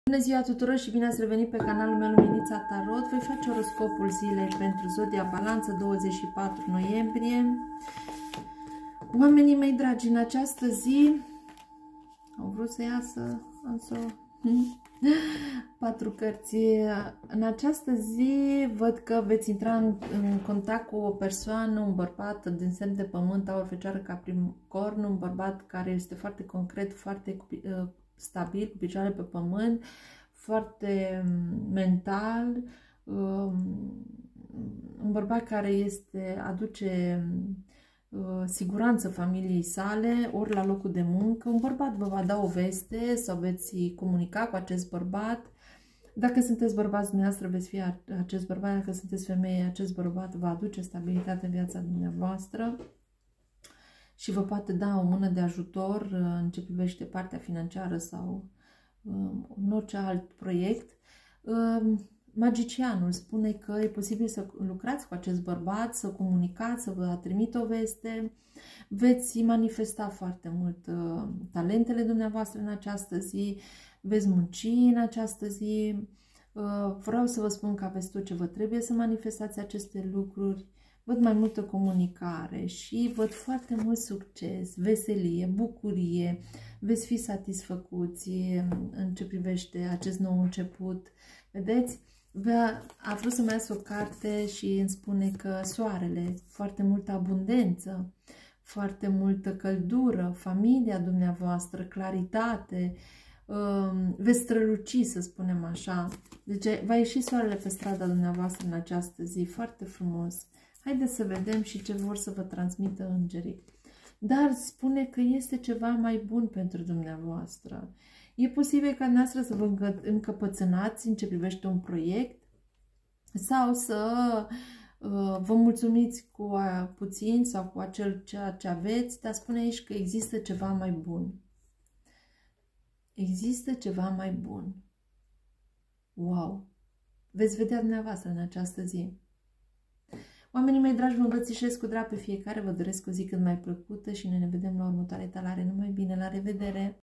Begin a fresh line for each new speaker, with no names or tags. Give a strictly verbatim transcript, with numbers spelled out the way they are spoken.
Bună ziua tuturor și bine ați revenit pe canalul meu Luminița Tarot. Voi face oroscopul zilei pentru Zodia Balanță, douăzeci și patru noiembrie. Oamenii mei dragi, în această zi au vrut să iasă însă patru cărți. În această zi văd că veți intra în, în contact cu o persoană, un bărbat din semn de pământ, aur, fecioară, capricorn, un bărbat care este foarte concret, foarte uh, stabil, cu picioare pe pământ, foarte mental, um, un bărbat care este, aduce uh, siguranță familiei sale, ori la locul de muncă. Un bărbat vă va da o veste sau veți comunica cu acest bărbat. Dacă sunteți bărbați dumneavoastră, veți fi acest bărbat. Dacă sunteți femeie, acest bărbat va aduce stabilitate în viața dumneavoastră și vă poate da o mână de ajutor în ce privește partea financiară sau în orice alt proiect. Magicianul spune că e posibil să lucrați cu acest bărbat, să comunicați, să vă trimite o veste. Veți manifesta foarte mult talentele dumneavoastră în această zi, veți munci în această zi. Vreau să vă spun că aveți tot ce vă trebuie să manifestați aceste lucruri. Văd mai multă comunicare și văd foarte mult succes, veselie, bucurie, veți fi satisfăcuți în ce privește acest nou început. Vedeți? A vrut să mai iasă o carte și îmi spune că soarele, foarte multă abundență, foarte multă căldură, familia dumneavoastră, claritate, veți străluci, să spunem așa. Deci va ieși soarele pe strada dumneavoastră în această zi, foarte frumos. Haideți să vedem și ce vor să vă transmită îngerii. Dar spune că este ceva mai bun pentru dumneavoastră. E posibil ca dumneavoastră să vă încăpățânați în ce privește un proiect sau să uh, vă mulțumiți cu puțin sau cu acel ceea ce aveți, dar spune aici că există ceva mai bun. Există ceva mai bun. Wow! Veți vedea dumneavoastră în această zi. Oamenii mei dragi, vă îmbrățișez cu drag pe fiecare, vă doresc o zi cât mai plăcută și noi ne vedem la următoarea etalare. Numai bine, la revedere!